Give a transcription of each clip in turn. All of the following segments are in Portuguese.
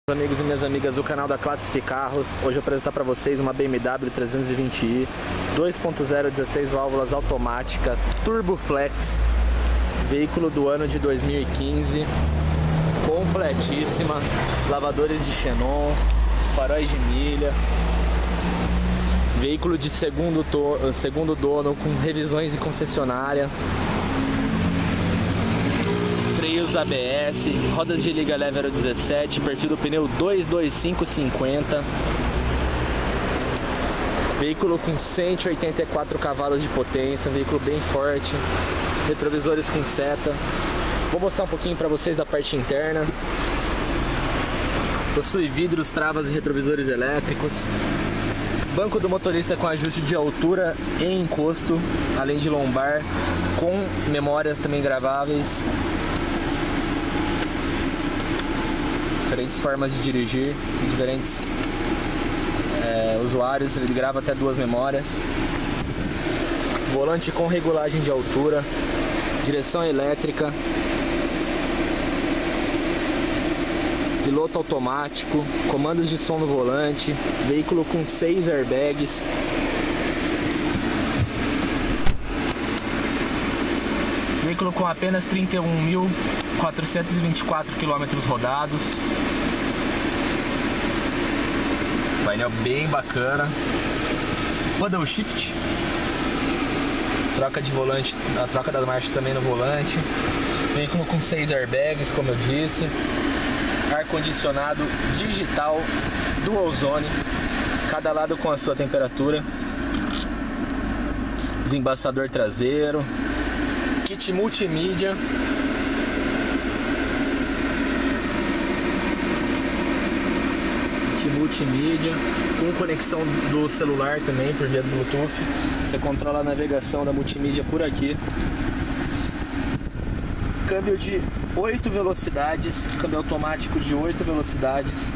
Amigos e minhas amigas do canal da Classific Carros, hoje eu vou apresentar para vocês uma BMW 320i 2.0 16 válvulas automática Turbo Flex, veículo do ano de 2015, completíssima, lavadores de xenon, faróis de milha, veículo de segundo dono com revisões em concessionária, freios ABS, rodas de liga leve 017, perfil do pneu 225/50, veículo com 184 cavalos de potência, um veículo bem forte, retrovisores com seta. Vou mostrar um pouquinho para vocês da parte interna. Possui vidros, travas e retrovisores elétricos, banco do motorista com ajuste de altura e encosto, além de lombar, com memórias também graváveis. Diferentes formas de dirigir, diferentes usuários, ele grava até 2 memórias. Volante com regulagem de altura, direção elétrica, piloto automático, comandos de som no volante, veículo com 6 airbags. Veículo com apenas 31.424 km rodados. Painel bem bacana. Paddle shift. Troca de volante, a troca da marcha também no volante. Veículo com 6 airbags, como eu disse. Ar-condicionado digital Dual Zone, cada lado com a sua temperatura. Desembaçador traseiro. Kit multimídia. Multimídia com conexão do celular também por via do Bluetooth. Você controla a navegação da multimídia por aqui. Câmbio de 8 velocidades, câmbio automático de 8 velocidades.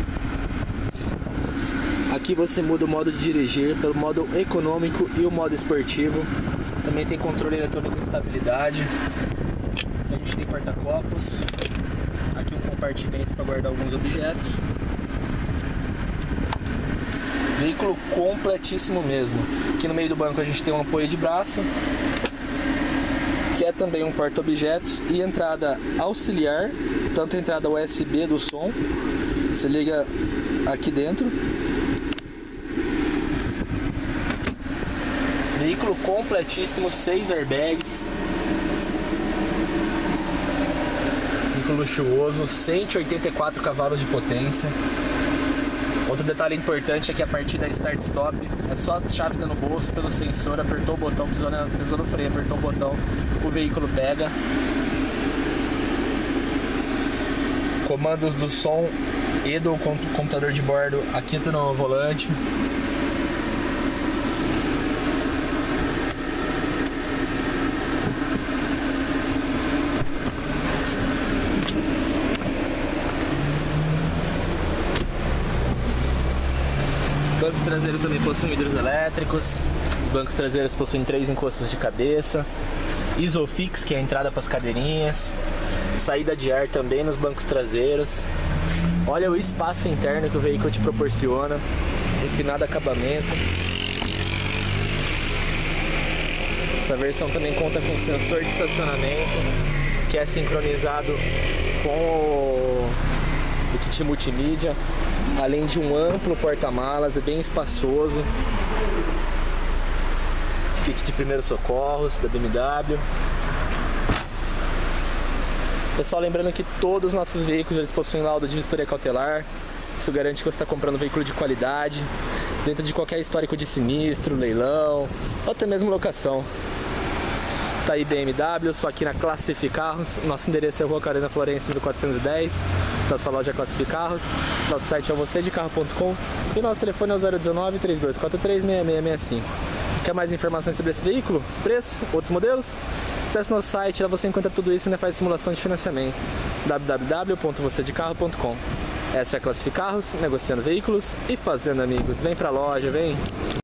Aqui você muda o modo de dirigir pelo modo econômico e o modo esportivo. Também tem controle eletrônico de estabilidade. A gente tem porta-copos. Aqui um compartimento para guardar alguns objetos. Veículo completíssimo mesmo. Aqui no meio do banco a gente tem um apoio de braço, que é também um porta-objetos, e entrada auxiliar, tanto a entrada USB do som, você liga aqui dentro. Veículo completíssimo, 6 airbags. Veículo luxuoso, 184 cavalos de potência. Outro detalhe importante é que a partir da Start Stop é só a chave tá no bolso, pelo sensor, apertou o botão, pisou no freio, apertou o botão, o veículo pega. Comandos do som e do computador de bordo aqui tá no volante. Os bancos traseiros também possuem vidros elétricos. Os bancos traseiros possuem 3 encostos de cabeça, Isofix, que é a entrada para as cadeirinhas, saída de ar também nos bancos traseiros. Olha o espaço interno que o veículo te proporciona, refinado acabamento. Essa versão também conta com sensor de estacionamento, que é sincronizado com o kit multimídia, além de um amplo porta-malas, é bem espaçoso. Kit de primeiros socorros da BMW. Pessoal, lembrando que todos os nossos veículos eles possuem laudo de vistoria cautelar. Isso garante que você está comprando um veículo de qualidade, dentro de qualquer histórico de sinistro, leilão ou até mesmo locação. Tá aí BMW, só aqui na Classific Carros. Nosso endereço é Rua Carolina Florencio, 1410. Nossa loja é Classific Carros. Nosso site é vocedecarro.com e nosso telefone é o 019-3243-6665. Quer mais informações sobre esse veículo, preço, outros modelos? Acesse nosso site, lá você encontra tudo isso e ainda faz simulação de financiamento. www.vocedecarro.com. Essa é a Classific Carros, negociando veículos e fazendo amigos. Vem pra loja, vem!